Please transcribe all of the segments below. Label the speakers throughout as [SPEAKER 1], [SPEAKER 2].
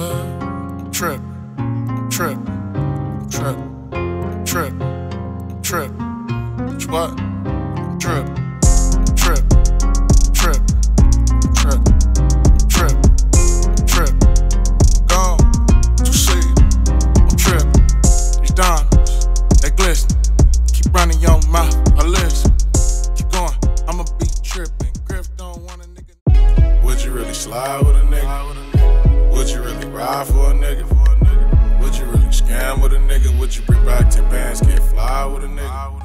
[SPEAKER 1] hood. Trip, trip, trip, trip, trip. What? Trip, trip, trip, trip, trip, trip. Gone, you see, I'm trip. These diamonds, they glisten. Keep running your mouth, I listen. Keep going, I'ma be tripping. Griff don't want a nigga. Would you really slide with a nigga? Would you really ride for a nigga? Would you really scam with a nigga? Would you bring back 10 bands, get fly with a nigga?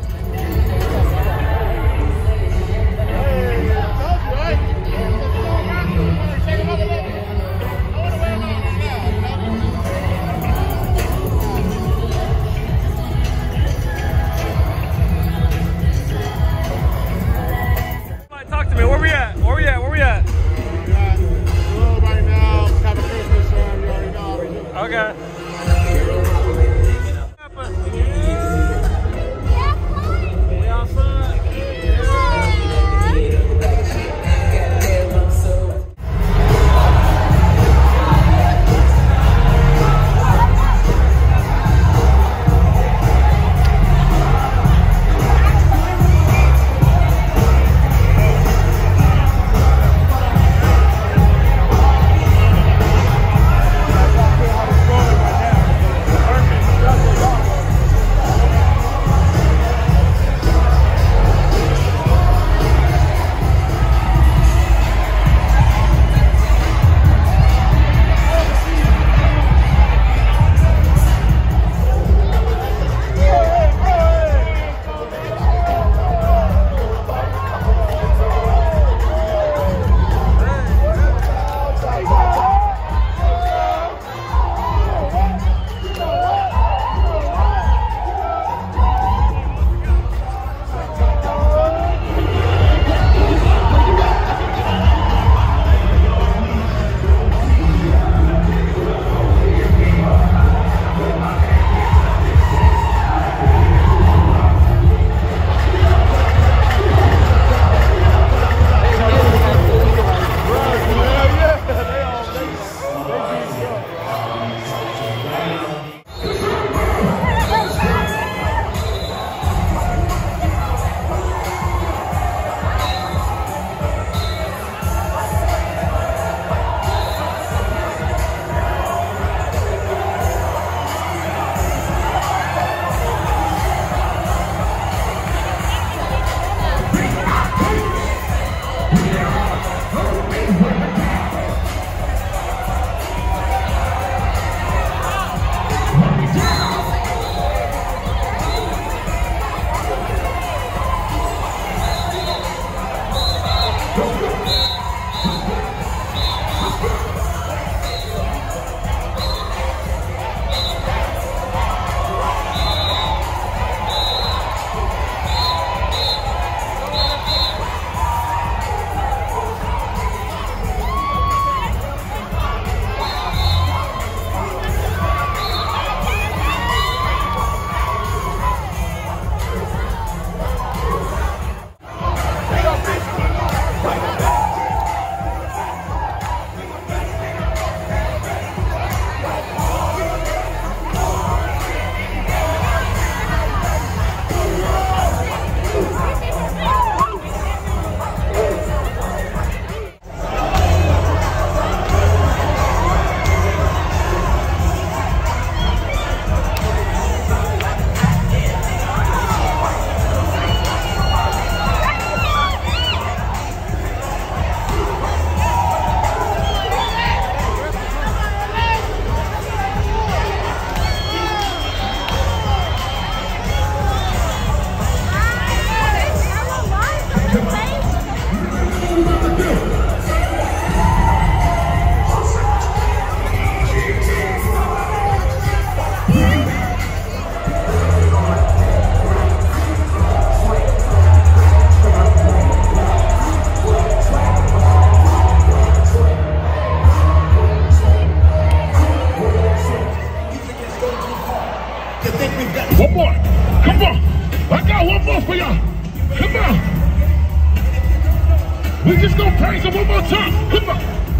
[SPEAKER 2] Talk to me. Where we at? Where we at? Where we at?
[SPEAKER 3] Right now, have a Christmas, you already know.
[SPEAKER 2] Okay.
[SPEAKER 4] One more. Come on. I got one more for y'all. Come on. We just gonna praise him one more time. Come on.